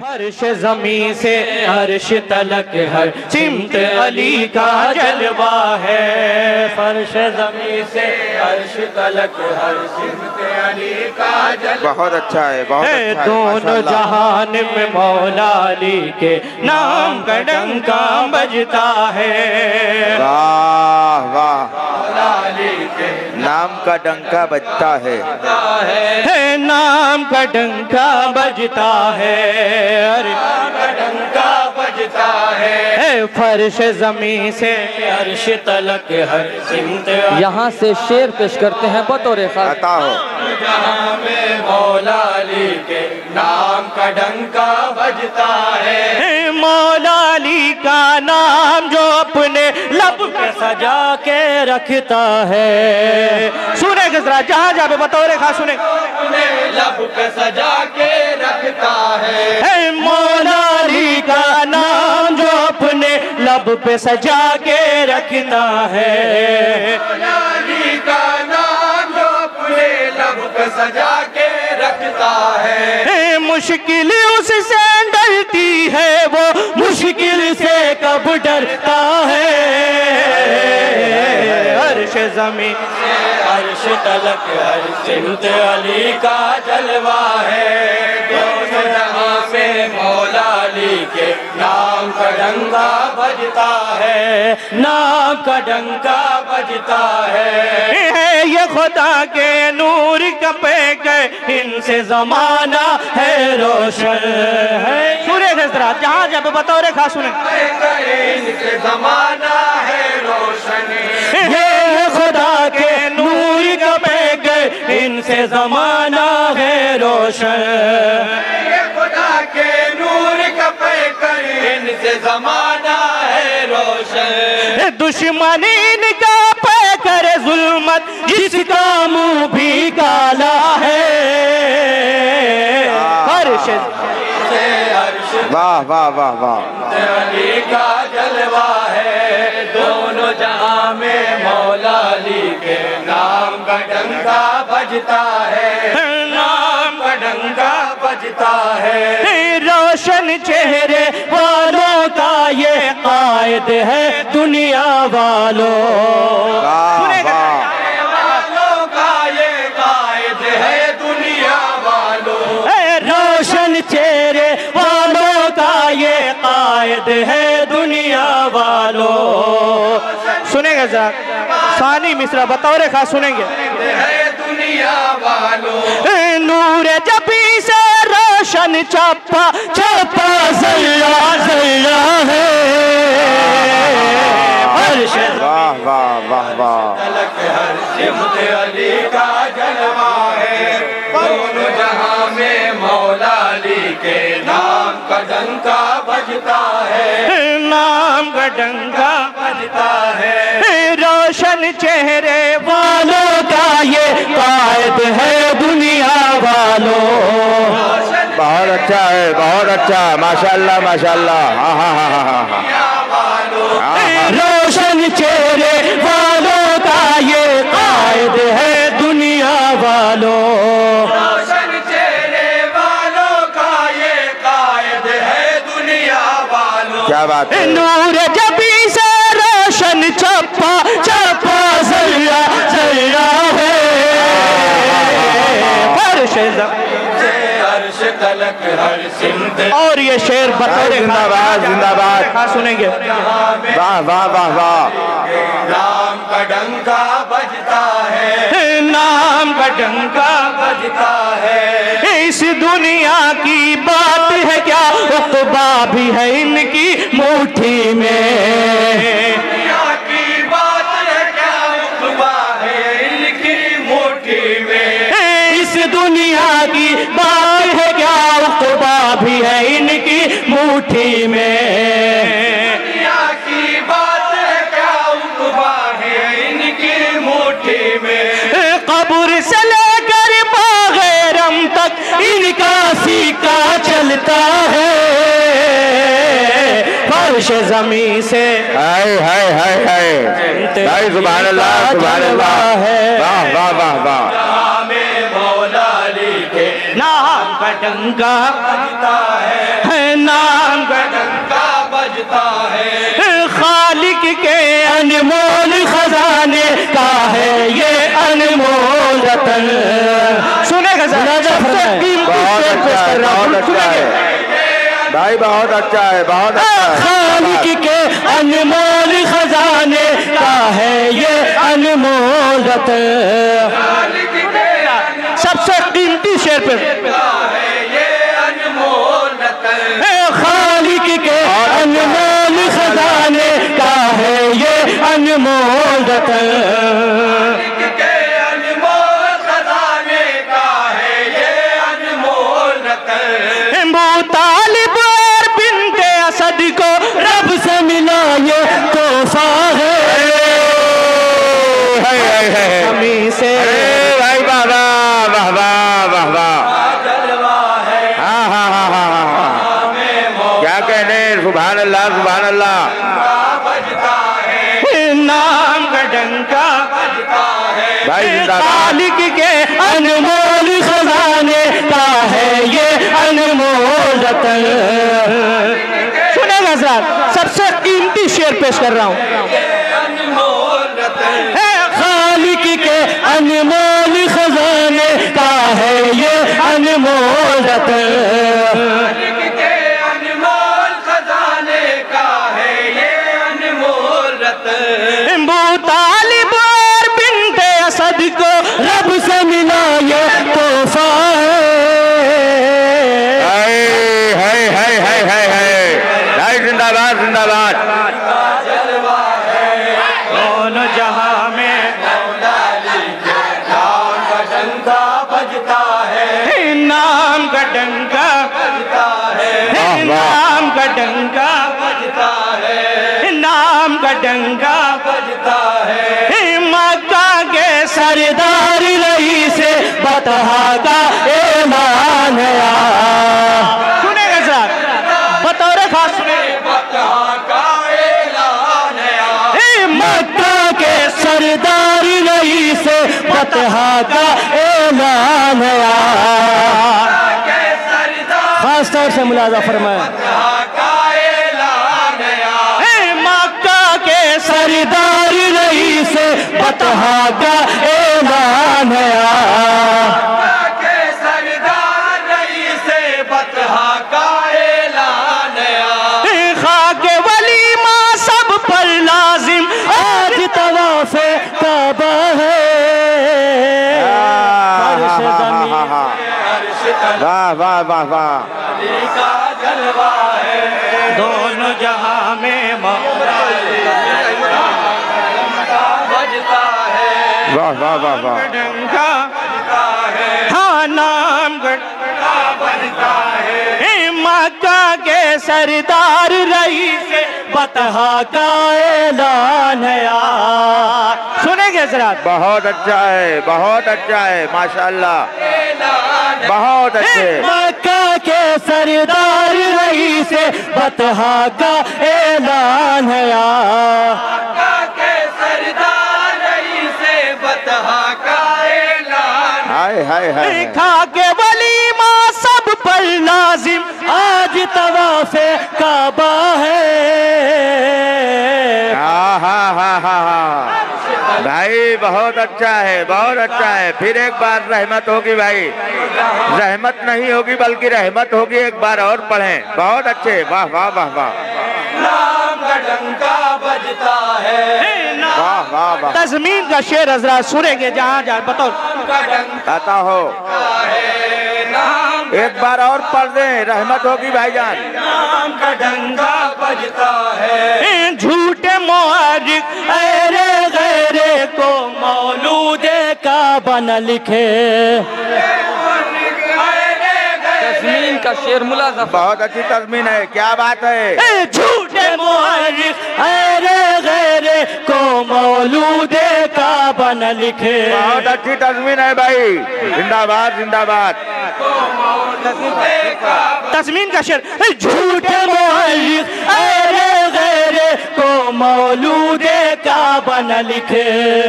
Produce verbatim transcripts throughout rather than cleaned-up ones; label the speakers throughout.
Speaker 1: अर्श ज़मीं से अर्श तलक हर सिमत अली का जलवा है। फर्श ज़मीं से अर्श तलक हर सिमत अली का जलवा।
Speaker 2: बहुत अच्छा है, बहुत अच्छा है।
Speaker 1: दोनों जहान में मौला अली के नाम का डंका बजता है।
Speaker 2: वाह वाह,
Speaker 1: मौला अली के
Speaker 2: नाम का डंका बजता है,
Speaker 1: है नाम का डंका बजता है। अरे नाम का डंका बजता है। फर्श ज़मीं से अर्श तलक हर सिमत।
Speaker 3: यहाँ से शेर पेश करते हैं बतौर खास।
Speaker 2: अता हो
Speaker 1: जहाँ में मौला अली के नाम का डंका बजता है। मौला अली का नाम जो अपने लब पे सजा के रखता है। सुने जरा, जहाँ जहाँ पे बतौर खास सुने। अपने लब पे सजा के रखता है। मौला अली का नाम जो अपने लब पे सजा के रखता है। मौला अली का नाम जो अपने लब पे सजा के रखता है। मुश्किल उससे डरती है वो, मुश्किल से कब डरता है। अर्श ज़मीं से अर्श तलक हर सिमत अली का जलवा है। दोनों जहां में मौला अली के नाम का डंका बजता है। नाम का डंका बजता है। ये खुदा के नूर कपे के इनसे जमाना है रोशन है। सूर्य जरा, जहाँ जब बताओ रे खास सुने। इनसे जमाना है रोशन। ये खुदा के नूर कपे के इनसे जमाना है रोशन। ये खुदा के नूर कपे के इनसे जमाना है रोशन। दुश्मनी इनका पे करे जुल्मत, जिसका मुंह भी काला है। अर्श से अर्श
Speaker 2: वाह वाह वाह वाह,
Speaker 1: अली का जलवा है। दोनों जहां में मौला अली के नाम का डंका बजता है। नाम का डंका बजता है। रोशन चेहरे वालों का ये कायद है दुनिया वालों।
Speaker 2: वाह वाह,
Speaker 1: वालों का ये कायद है दुनिया वालों। रोशन चेहरे वालों का ये कायद है दुनिया वालों। सुनेंगे जरा, सानी मिश्रा बतौर खास सुनेंगे। है दुनिया वालों। नूर जबी से रोशन चप्पा चप्पा जल्ला जल्ला है।
Speaker 2: वाह वाह वाह वाह,
Speaker 1: तलक हर सिमत अली का जलवा है। दोनों जहां में मौला अली के नाम का डंका बजता है। नाम का डंका बजता है। रोशन चेहरे वालों का ये कायद है दुनिया वालों।
Speaker 2: बहुत अच्छा है, बहुत अच्छा, माशाल्लाह माशाल्लाह। हाँ हाँ हाँ हाँ हाँ,
Speaker 1: रोशन चेहरे वालों का ये कायद है दुनिया वालों। रोशन चेहरे वालों का ये कायद है दुनिया वालों।
Speaker 2: क्या बात है।
Speaker 1: नूर जबी से रोशन चप्पा चप्पा जल्ला जल्ला है। फर्श अर्श तलक हर सिमत। और ये शेर बतौर
Speaker 2: जिंदाबाद जिंदाबाद,
Speaker 1: हाँ सुनेंगे।
Speaker 2: वाह वाह वाह वाह,
Speaker 1: नाम का डंका बजता है। नाम का डंका बजता है। इस दुनिया की बात है क्या, उक़बा भी है इनकी मुट्ठी में। दुनिया की बात है क्या, उक़बा है इनकी मुट्ठी में। इस दुनिया की बात है क्या, उक़बा भी है इनकी मुट्ठी में। दुनिया की बात है क्या, उक़बा है इनकी मुट्ठी में। कब्र से लेकर बाग़ेरम तक इनका सिक्का चलता है। फर्श ज़मीं से
Speaker 2: हाय हाय हाय हाय, भाई सुभान अल्लाह सुभान अल्लाह, वाह वाह वाह वाह।
Speaker 1: मौला अली के नाम का डंका बजता है। अनमोल खजाने का है ये अनमोल रतन। सुनेगा
Speaker 2: बहुत अच्छा है, बहुत अच्छा है भाई, बहुत अच्छा है, बहुत अच्छा है।
Speaker 1: खालिक के अनमोल खजाने का है ये अनमोल रतन। सबसे कीमती शेर पे खालिक के अनमोल खजाने का है ये अनमोल रतन। तालिब और बिन्ते असद को रब से मिला ये तोहफा है हमी से।
Speaker 2: भाई वाह वाह वाह वाह वाह वाह, हाँ हाँ हाँ हाँ हाँ, क्या कहने, सुभान अल्लाह सुभान अल्लाह।
Speaker 1: नाम का डंका
Speaker 2: भाई
Speaker 1: खालिक के अनमोल खजाने का है ये अनमोल रतन। सुनेगा हज़रात, सबसे कीमती शेर पेश कर रहा हूँ। खालिक के अनमोल खजाने का है ये अनमोल रतन। तालिब और बिन्ते असद को रब से मिला ये तोहफा
Speaker 2: है। है है है है है भाई, जिंदाबाद जिंदाबाद।
Speaker 1: दोनों जहां में नाम का डंका बजता है, नाम का डंका बजता है, नाम का डंका बजता है, नाम का डंका बजता है। मक्का के सरदार रही से बतहा का ऐलान है। सुनेगा सर, बतौर खास सुने, बतहा का ऐलान है। मक्का के सरदार रही से बतहा का ऐलान है। खास तौर से मुलाजा फरमाया, सरदार रही से बतहा का ऐलान है। सरदार रही से बतहा का ऐलान है। खाके वलीमा सब पर लाजिम आज तवाफ़े काबा है।
Speaker 2: वाह वाह वाह वाह,
Speaker 1: का जलवा है। दोनों जहां में मौला बजता है।
Speaker 2: वाह वाह वाह वाह,
Speaker 1: डंका हाँ नाम गढ़ा बजता है। मक्का के सरदार रही से बतहा का ऐलान है। सुनेंगे जरा,
Speaker 2: बहुत अच्छा है, बहुत अच्छा है, माशाअल्लाह, बहुत अच्छे।
Speaker 1: मक्का के सरदार रही से बतहा का ऐलान है। मक्का के सरदार रही से बतहा का ऐलान।
Speaker 2: हाय हाय हाय,
Speaker 1: खा के वलीमा सब पर लाजिम आज तवाफ़े काबा है।
Speaker 2: हाँ हाँ हाँ हाँ हाँ भाई, बहुत अच्छा है, बहुत अच्छा है। फिर एक बार रहमत होगी भाई, रहमत नहीं होगी बल्कि रहमत होगी। एक बार और पढ़ें, बहुत अच्छे, वाह वाह वाह वाह।
Speaker 1: नाम का डंका बजता है,
Speaker 2: वाह वाह वाह।
Speaker 1: तज़मीन का शेर हज़रात सुनेंगे जहाँ जहाँ बताओ
Speaker 2: आता हो, एक बार और पढ़ दें, रहमत होगी भाईजान।
Speaker 1: नाम का डंका बजता है, झूठे मुहर्रिक अरे गैरे को मौलूदे का बन लिखे। तज़मीन का शेर मुलाज़ा,
Speaker 2: बहुत अच्छी तज़मीन है, क्या बात है।
Speaker 1: झूठे मुहर्रिक अरे गैरे को मौलूदे का बन लिखे।
Speaker 2: बहुत अच्छी तज़मीन है भाई, जिंदाबाद जिंदाबाद।
Speaker 1: तज़मीन का शेर, झूठे मुहर्रिक अरे गैरे को मौलूदे का बन लिखे।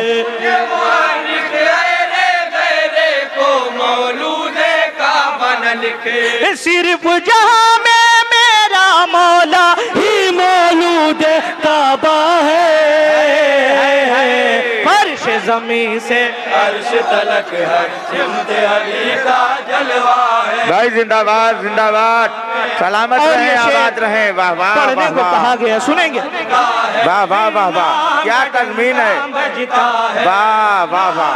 Speaker 1: सिर्फ जहां में मेरा मौला ही मौलूद काबा है। ज़मीं से अर्श तलक हर सिमत अली का जलवा है।
Speaker 2: भाई जिंदाबाद जिंदाबाद, सलामत रहे, आबाद रहे। वाह वाह
Speaker 1: पढ़ने को कहा गया, सुनेंगे।
Speaker 2: वाह वाह वाह वाह, क्या तज़मीन है। वाह वाह वाह,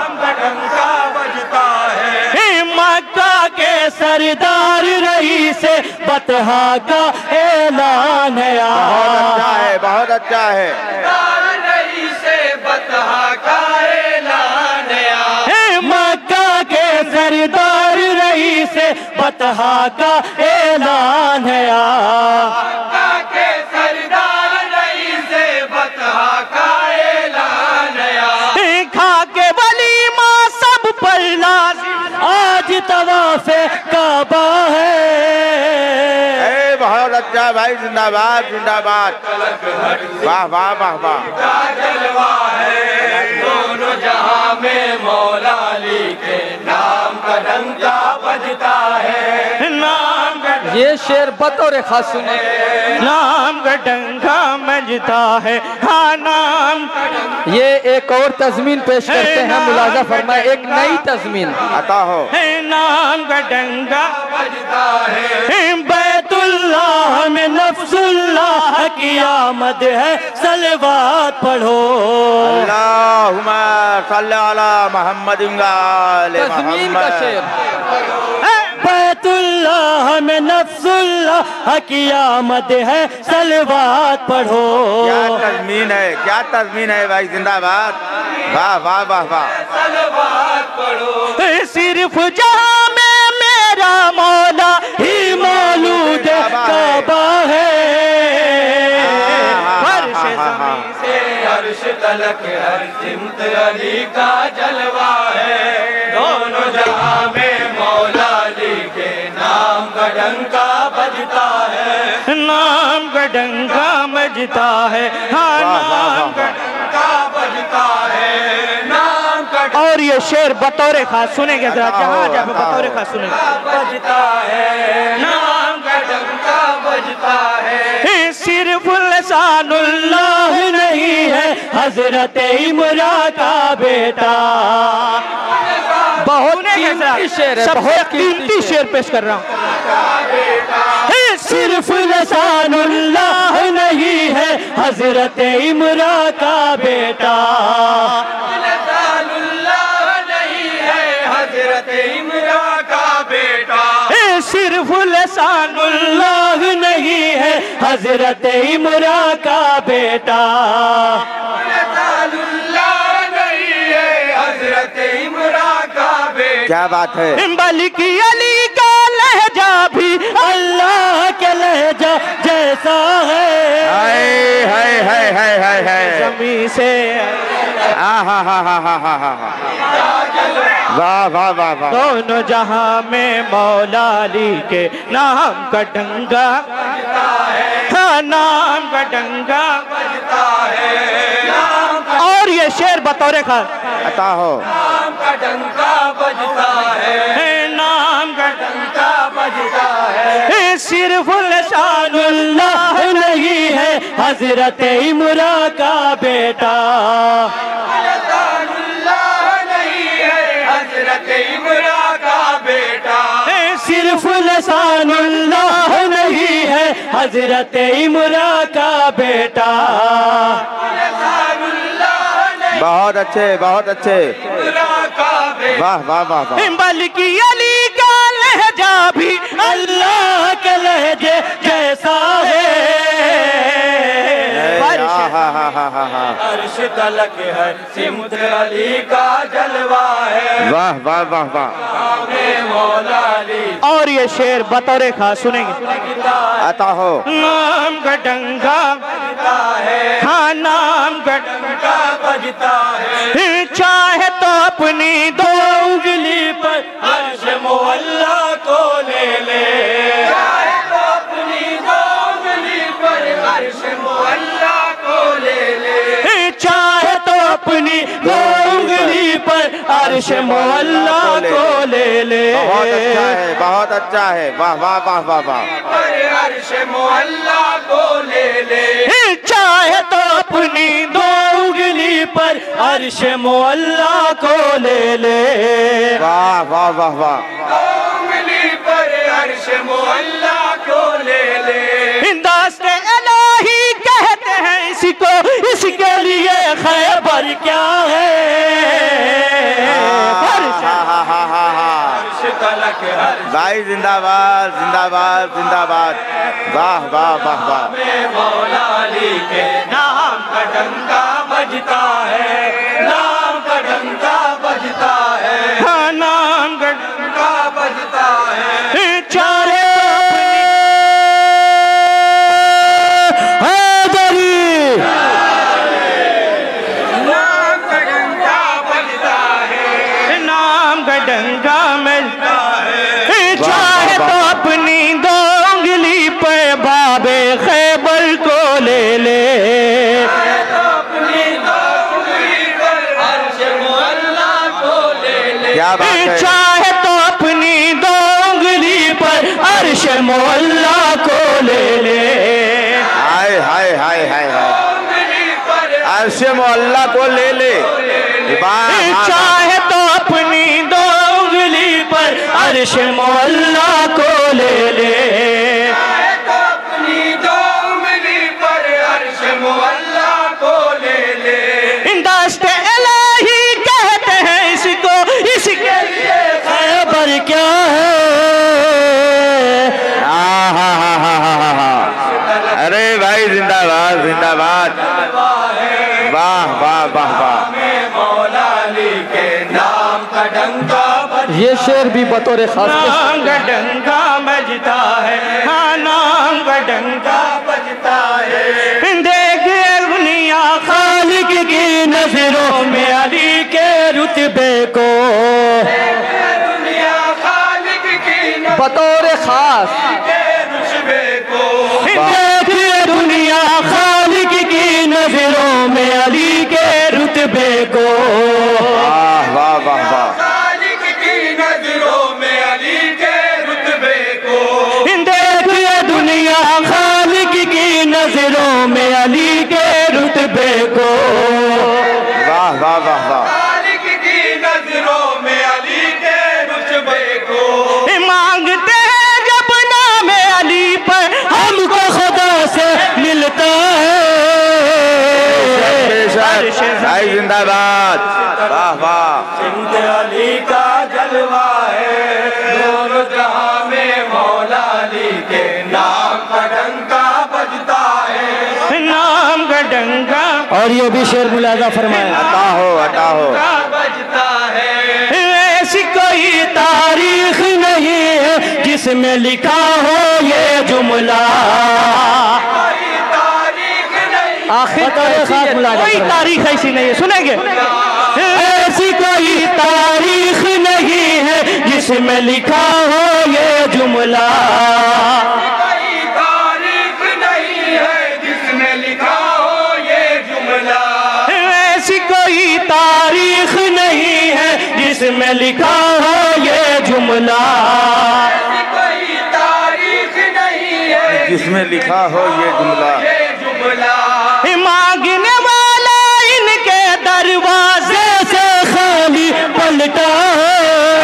Speaker 1: मक्का के सरदार रही से बतहा का ऐलान है।
Speaker 2: बहुत अच्छा है, बहुत अच्छा है।
Speaker 1: रही से बतहा का ऐलान है। मक्का के सरदार रही से बतहा का ऐलान है। मक्का के सरदार रही से बतहा का ऐलान है। खा के वलीमा सब पर लाज़िम आज तवाफ़े काबा है।
Speaker 2: ए, बहुत अच्छा भाई, जिंदाबाद जिंदाबाद। वाह वाह वाह वाह,
Speaker 1: जलवा है। दोनों जहां में मौला अली के नाम का डंका बजता है। नाम का
Speaker 3: ये शेर बतौर खास सुने।
Speaker 1: नाम का डंका बजता है। हाँ नाम,
Speaker 3: ये एक और तज़मीन पेश करते हैं, मुलाजा फरमाए, एक नई तज़मीन
Speaker 2: अता हो।
Speaker 1: नाम का डंका बजता है। बैतुल्लाह में नफ्सुल्लाह की आमद है, सलवात पढ़ो।
Speaker 2: अल्लाहुम्मा सल्ली अला मुहम्मद
Speaker 3: तज़मीन का शेर।
Speaker 1: बैतुल्लाह में नफ्सुल्लाह की आमद है, सलवात पढ़ो।
Speaker 2: क्या तज़मीन है, क्या तज़मीन है भाई, जिंदाबाद। वाह वाह वाह वाह,
Speaker 1: सलवात पढ़ो। सिर्फ जहां में मेरा मौला ही मौजूद काबा है। फर्श ज़मीं से अर्श तलक हर सिमत अली का जलवा है। दोनों जहां में मौला अली के नाम का डंका बजता है। नाम का डंका बजता है। हाँ नाम का डंका बजता है। नाम का। और ये शेर बतौर खास सुनेंगे जरा, जहाँ जहाँ बतौर खास सुनेंगे। बजता है, नाम का डंका बजता है। सिर्फ लसानुल्लाह नहीं है हजरत इमरान का बेटा। बहुत कीमती शेर है, बहुत कीमती शेर पेश कर रहा हूँ। सिर्फ लसानुल्लाह नहीं है हजरत इमरान का बेटा। लसानुल्लाह नहीं है हजरत इमरान का बेटा। सिर्फ लसानुल्लाह नहीं है हजरत इमरान का बेटा। लसानुल्लाह नहीं है हजरत इमरान का बेटा।
Speaker 2: क्या बात है।
Speaker 1: बल्कि अली का लहजा भी अल्लाह के लहजा जैसा है।
Speaker 2: हाय हाय हाय हाय हाय हाय,
Speaker 1: ज़मीं से
Speaker 2: आ हा हा हा हा हा हा, वाह वाह वाह वाह।
Speaker 1: दोनों जहां में मौला अली के नाम का डंका हाँ नाम का डंका बजता है। और ये शेर बतौर खास
Speaker 2: अता हो।
Speaker 1: नाम का डंका बजता है। नाम का डंका बजता है। सिर्फ लसानुल्लाह नहीं है हजरत इमरान का बेटा। लसानुल्लाह नहीं है हजरत इमरान का बेटा। सिर्फ लसानुल्लाह नहीं है हजरत इमरान का बेटा।
Speaker 2: बहुत अच्छे बहुत अच्छे, वाह वाह वाह वाह।
Speaker 1: बल्कि अली का लहजा भी अल्लाह के लहजे जैसा है। अर्श तलक है सिमत अली का जलवा है।
Speaker 2: वाह वाह वाह वाह।
Speaker 1: मौला अली। और ये शेर बतौर खास सुनेंगे।
Speaker 2: अता हो।
Speaker 1: नाम का डंका बजता है। हाँ नाम का डंका बजता है। चाहे तो अपनी दो उंगली पर अर्श मोहल्ला को ले ले। चाहे तो अपनी दो उंगली पर अर्श मोहल्ला को ले ले। चाहे तो अपनी दो उंगली पर अर्श मोहल्ला को ले ले।
Speaker 2: बहुत अच्छा है बहुत अच्छा है, वाह वाह वाह वाह वाह।
Speaker 1: अर्श मोहल्ला को ले ले। चाहे तो अपनी दो उंगली पर अर्श अर्श मुअल्ला को ले ले।
Speaker 2: वाह वाह वाह वाह।
Speaker 1: उंगली पर अर्श मुअल्ला को ले ले। दास्ते इलाही कहते हैं इसको, इसके लिए खैबर क्या है।
Speaker 2: भाई जिंदाबाद जिंदाबाद जिंदाबाद। वाह वाह वाह वाह।
Speaker 1: मौला अली के नाम का डंका बजता है, नाम का डंका बजता है। हाँ नाम का डंका बजता है। चारे नाम का डंका बजता है, नाम का डंका मिलता है। चाहे तो अपनी दो उंगली पे बाबे खैबर को ले ले। अपनी दो उंगली पर अर्श मुअल्ला को ले ले।
Speaker 2: क्या बात है।
Speaker 1: चाहे तो अपनी दो उंगली पर अर्श मुअल्ला को ले ले।
Speaker 2: हाय हाय हाय हाय हाय। अर्श मुअल्ला को ले ले।
Speaker 1: चाहे तो अपनी दो उंगली पर अर्श मुअल्ला को ले ले। तो अपनी दो उंगली पर अर्श मुअल्ला को ले ले। दास्ते इलाही कहते हैं इसको, इसके लिए खैबर क्या है।
Speaker 2: अरे भाई जिंदाबाद जिंदाबाद। वाह वाह वाह वाह।
Speaker 1: मौला अली के नाम का डंका
Speaker 3: ये शेर भी बतौर खास
Speaker 1: नाम का डंका बजता है। हाँ नाम का डंका बजता है। देख दुनिया खालिक की नजरों में अली के रुतबे को। दुनिया खालिक की
Speaker 3: बतौर खास
Speaker 1: रुतबे को। देख दुनिया खालिक की नजरों में अली के रुतबे को।
Speaker 2: वाह वाह वाह वाह।
Speaker 1: दुनिया खालिक की नजरों में अली के रुतबे को।
Speaker 2: वाह वाह वाह वाह।
Speaker 1: खालिक की नजरों में अली के रुतबे को। मांगते हैं जब नाम अली पर हमको खुदा से मिलता है।
Speaker 2: भाई जिंदाबाद। वाह वाह।
Speaker 1: सिंध अली का जलवा है, दोनों जहां में मौला अली के नाम का डंका बजता है, नाम का डंका।
Speaker 3: और ये भी शेर मुलाजा फरमाए।
Speaker 2: अता हो अता हो।
Speaker 1: बजता है। ऐसी कोई तारीख नहीं है जिसमें लिखा हो ये जुमला।
Speaker 3: आखिर
Speaker 1: कोई तारीख ऐसी नहीं है, सुनेंगे। ऐसी कोई तारीख नहीं है जिसमें लिखा हो ये जुमला। कोई तारीख नहीं है जिसमें लिखा हो ये जुमला। ऐसी कोई तारीख नहीं है जिसमें लिखा हो ये जुमला। कोई तारीख नहीं है
Speaker 2: जिसमें लिखा हो ये जुमला।
Speaker 1: मांगने वाला इनके दरवाजे से खाली पलटा है।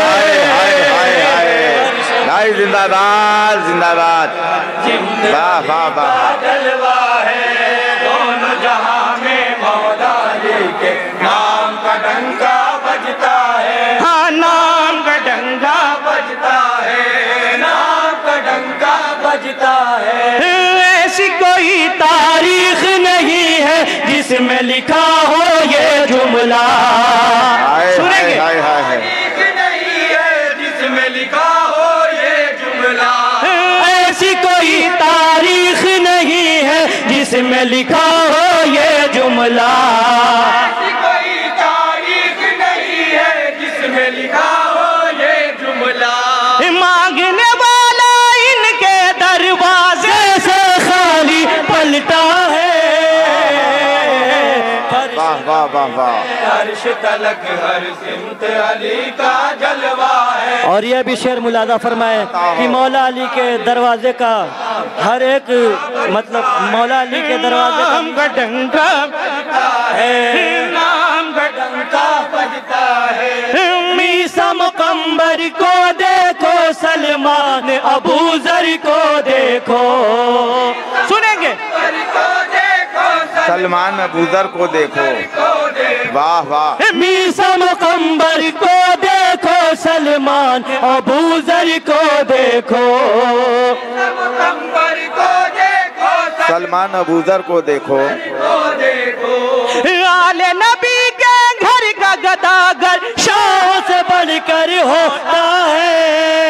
Speaker 2: भाई जिंदाबाद जिंदाबाद। वाह वाह वाह।
Speaker 1: जलवा है, दोनों जहां में मौला अली के नाम का डंका बजता है। हाँ नाम का डंका बजता है, नाम का डंका बजता है। ऐसी कोई तारीख नहीं है जिसमें लिखा हो ये जुमला। सुनेंगे। तारीख नहीं है जिसमें लिखा हो ये जुमला। ऐसी कोई तारीख नहीं है जिसमें लिखा हो ये जुमला। ऐसी कोई तारीख नहीं है जिसमें लिखा हो ये जुमला। मांगने वाला इनके दरवाजे से खाली पलटा है।
Speaker 2: वाह वाह वाह वाह।
Speaker 1: अर्श तलक हर सिमत अली का जलवा है।
Speaker 3: और ये भी शेर मुलाजा फरमाए कि मौला अली के दरवाजे का हर एक मतलब मौला अली के दरवाजे
Speaker 1: का डंका है, नाम का डंका डंका बजता है।
Speaker 3: मीसा मुकम्बर को देखो, सलमान अबूजर को देखो। सुनेंगे?
Speaker 2: सलमान अबूजर को देखो, वाह वाह।
Speaker 3: मीसा मुकम्बर को देखो, सलमान अबूजर को देखो।
Speaker 1: मुकम्बर को देखो,
Speaker 2: सलमान अबूजर को देखो।
Speaker 3: आले नबी के घर का गदागर शाह से बढ़कर होता है।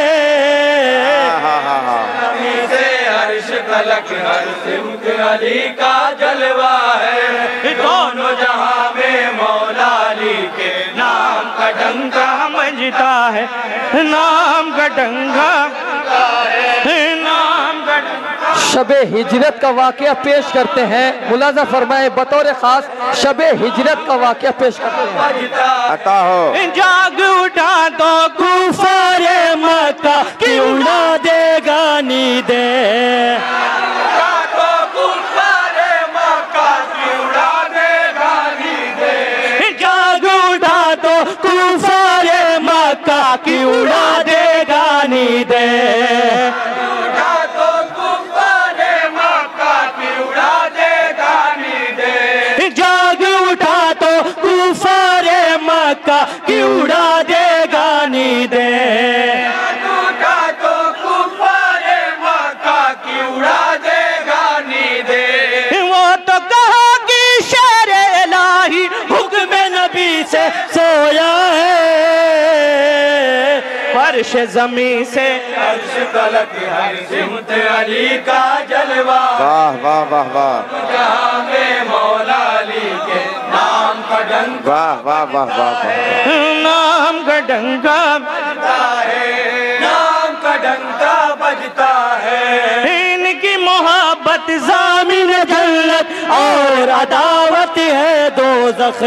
Speaker 2: हाँ हाँ हाँ।
Speaker 1: से अर्श तलक हर सिमत अली का जलवा है। दोनों जहां में मौला अली के नाम का डंका
Speaker 3: बजता है, नाम का डंका है, नाम का डंका। शबे हिजरत का वाक़या पेश करते हैं। मुलाजा फरमाए, बतौर खास शबे हिजरत का वाक़या पेश करते हैं।
Speaker 2: अता हो।
Speaker 3: जाग उठा तो कुफारे मक्का की उड़ा देगा नीदे। जाग उठा तो कुफारे मक्का की उड़ा देगा नीदे। जाग उठा तो कुफारे मक्का की उड़ा देगा नीदे।
Speaker 1: उठा तो कुफारे मक्का की उड़ा देगा नीदे।
Speaker 3: वो तो कहा कि शेर इलाही हुक्म नबी से सोया है, फर्श जमी से
Speaker 1: अर्श तलक हर सिमत अली का जलवा।
Speaker 2: वाह वाह वाह वाह।
Speaker 1: जहां में मौला अली के नाम का डंका
Speaker 2: वाह वाह वाह वाह।
Speaker 3: नाम का डंका
Speaker 1: बजता है, नाम का डंका बजता है।
Speaker 3: इनकी मोहब्बत ज़ामिन जन्नत और अदावत है दोज़ख।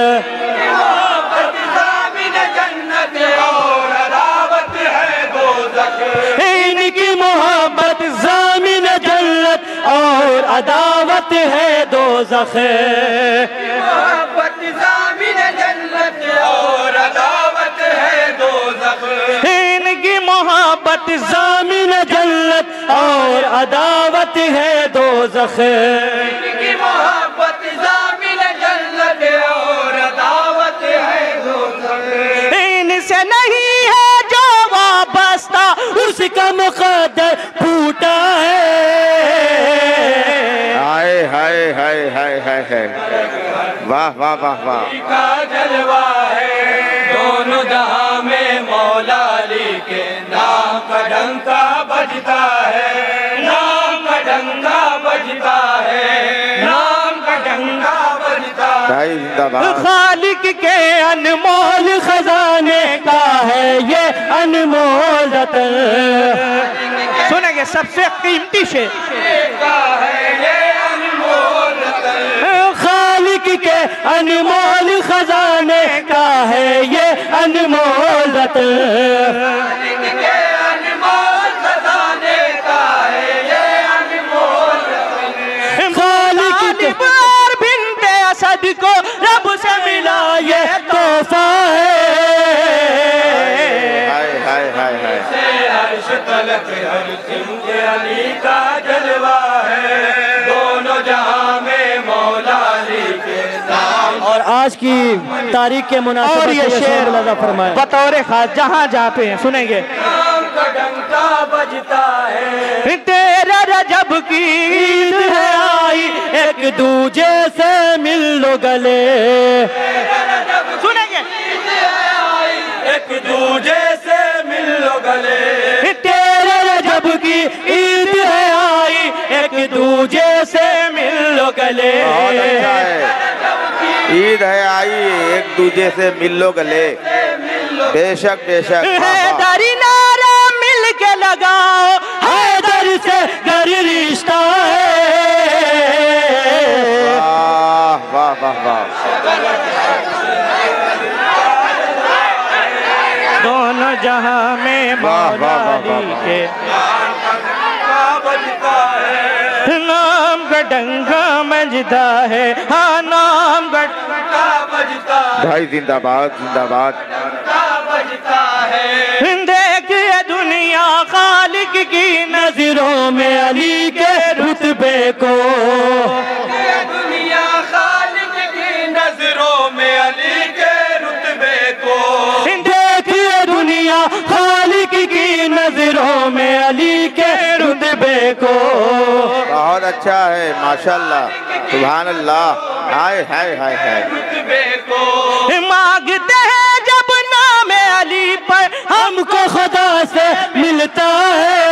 Speaker 1: मोहब्बत ज़ामिन जन्नत और अदावत है दोज़ख।
Speaker 3: इनकी मोहब्बत ज़ामिन जन्नत और अदावत है दोज़ख।
Speaker 1: मोहब्बत ज़ामिन जन्नत और अदावत है दोज़ख।
Speaker 3: इनकी मोहब्बत ज़ामिन जन्नत और अदावत है दोज़ख।
Speaker 1: इनकी मोहब्बत ज़ामिन जन्नत और अदावत है दोज़ख।
Speaker 3: इनसे नहीं है जो वाबस्ता, उसका मुक़द्दर फूटा है।
Speaker 2: हाय हाय हाय हाय हाय हाय। वाह वाह वाह वाह।
Speaker 1: का जलवा है। दोनों जहां में मौला अली के नाम का डंका बजता है। नाम का डंका बजता है। नाम का डंका बजता है।
Speaker 2: भाई जिंदाबाद।
Speaker 3: खालिक के अनमोल खजाने का है ये अनमोल रतन। सुनेंगे सबसे कीमती शेर
Speaker 1: का है ये अनमोल रतन।
Speaker 3: खालिक के अनमोल खजाने का है ये अनमोल रतन।
Speaker 1: के अनमोल खजाने का है ये अनमोल रतन।
Speaker 3: खालिक के बार बिनते असद को रब से मिला ये तोहफा है।
Speaker 2: हाय हाय हाय हाय।
Speaker 1: से अर्श तलक हर सिमत अली का जलवा है। दोनों जहां में मौला अली के नाम।
Speaker 3: और आज की तारीख के मुनासिब और ये शेर लगा फरमाए बतौर खास जहाँ जाते हैं सुनेंगे।
Speaker 1: नाम का डंका बजता है।
Speaker 3: तेरा रजब की ईद है आई, एक दूजे से मिल लो गले। सुनेंगे।
Speaker 1: एक दूजे से मिल लो गले।
Speaker 3: तेरा रजब की ईद है आई, एक दूजे से मिल लो गले।
Speaker 2: बहुत अच्छा है। ईद है आई, एक दूजे से मिल लो गले। बेशक बेशक।
Speaker 3: हैदरी नारा मिल के लगाओ, हैदर से घर रिश्ता है।
Speaker 2: वाह वाह वाह वाह।
Speaker 3: दोनों जहां में मौला अली के
Speaker 1: बजता है।
Speaker 3: नाम का डंका मैं बजता है, हाँ नाम का डंका बजता है।
Speaker 2: भाई जिंदाबाद जिंदाबाद
Speaker 3: बजता है। देखिए दुनिया खालिक की नजरों में अली के रुतबे को,
Speaker 1: दुनिया खालिक की नजरों में अली के रुतबे को।
Speaker 3: देखिए दुनिया खालिक की नजरों में अली के रुतबे को।
Speaker 2: बहुत अच्छा है माशाल्लाह सुभान अल्लाह। हाय हाय हाय हाय
Speaker 1: रुतबे को
Speaker 3: मांगते हैं जब नाम अली पर हमको खुदा से मिलता है।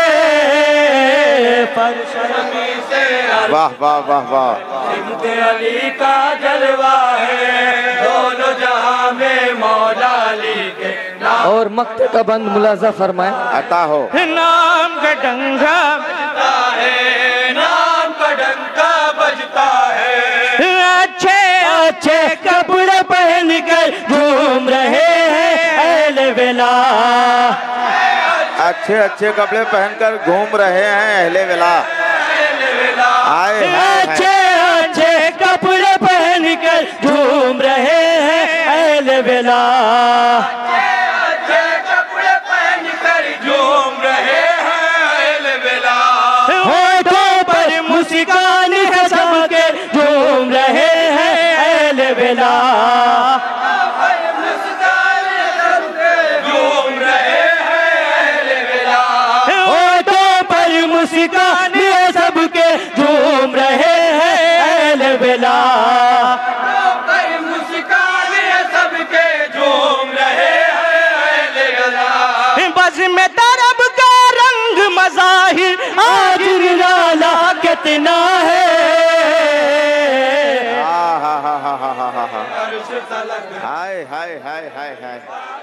Speaker 1: शर्मी से
Speaker 2: वाह वाह वाह वाह।
Speaker 1: सिमत अली का जलवा है, दोनों जहां में मौला अली के नाम।
Speaker 3: और मक्ते का बंद मुलाजा फरमाए।
Speaker 2: अता हो
Speaker 3: नाम का डंका
Speaker 1: बजता है, नाम का डंका बजता है।
Speaker 3: अच्छे अच्छे कपड़े पहन कर घूम रहे हैं अहले वेला।
Speaker 2: अच्छे अच्छे कपड़े पहनकर घूम रहे हैं अहले वेला। हाय
Speaker 3: अच्छे अच्छे कपड़े पहन कर घूम रहे हैं अहले वेला।
Speaker 1: अच्छे कपड़े पहन कर झूम रहे हैं अहले वेला।
Speaker 3: होठों पर मुस्कान है सबके झूम रहे हैं अहले वेला।
Speaker 1: झूम रहे हैं अहले वेला।
Speaker 3: होठों पर मुस्कान है सबके झूम रहे हैं अहले वेला।
Speaker 1: पर मुस्कान सबके झूम रहे हैं अहले वेला।
Speaker 3: बस में तरब का रंग मज़ाहिर आज निराला कितना है।
Speaker 2: हा हा हा हा हा हा। हाय हाय हाय हाय हाय।